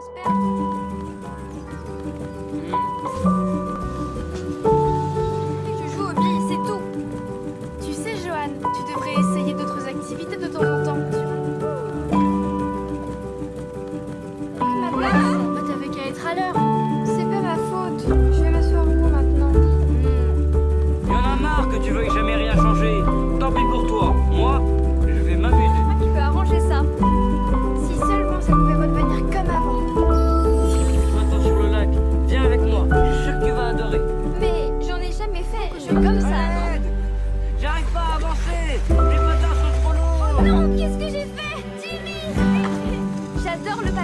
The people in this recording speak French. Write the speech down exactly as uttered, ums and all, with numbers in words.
j'espère. Je joue au billes, c'est tout. Tu sais, Johan, tu devrais essayer d'autres activités de temps en temps. Ma place, bah, t'avais qu'à être à l'heure. C'est pas ma faute. Je vais m'asseoir où maintenant? Il y en a marre que tu veuilles jamais rien changer. Tant pis pour toi. Moi, je vais m'amuser. Ah, tu peux arranger ça. Si seulement ça pouvait redevenir comme avant. Printemps sur le lac, viens avec moi. Je suis sûr que tu vas adorer. Mais j'en ai jamais fait. Je suis comme ça, non? Aide! J'arrive pas à avancer. Les patins sont trop lourds. Non, qu'est-ce que j'ai fait? Jimmy! J'adore le